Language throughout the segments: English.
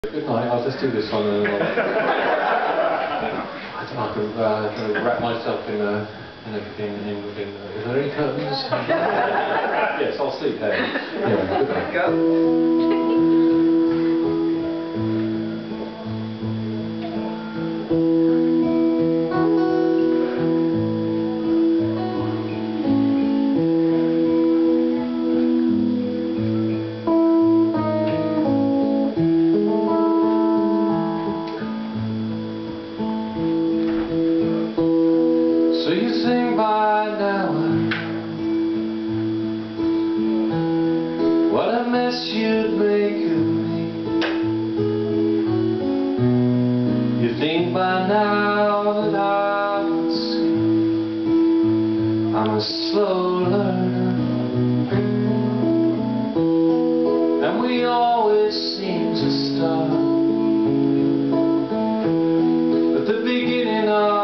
Good night, I'll just do this one and I can wrap myself in everything. Is there any curtains? Yes, I'll sleep there. Yeah, good night. Go. So you think by now what a mess you'd make of me. You think by now that I would see I'm a slow learner, and we always seem to start at the beginning of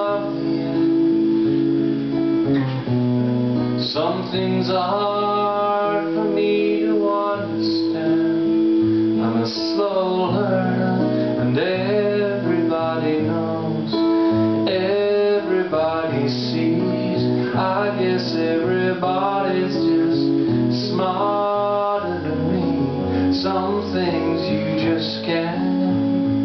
some things are hard for me to understand. I'm a slow learner, and everybody knows, everybody sees. I guess everybody's just smarter than me. Some things you just can't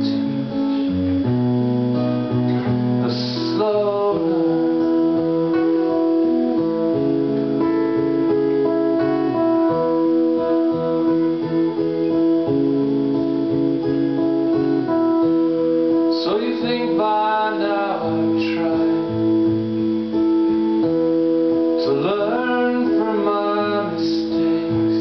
teach. A slow learner. So you think by now I've tried to learn from my mistakes.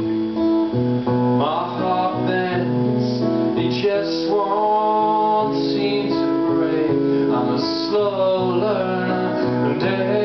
My heart bends, it just won't seem to break. I'm a slow learner, and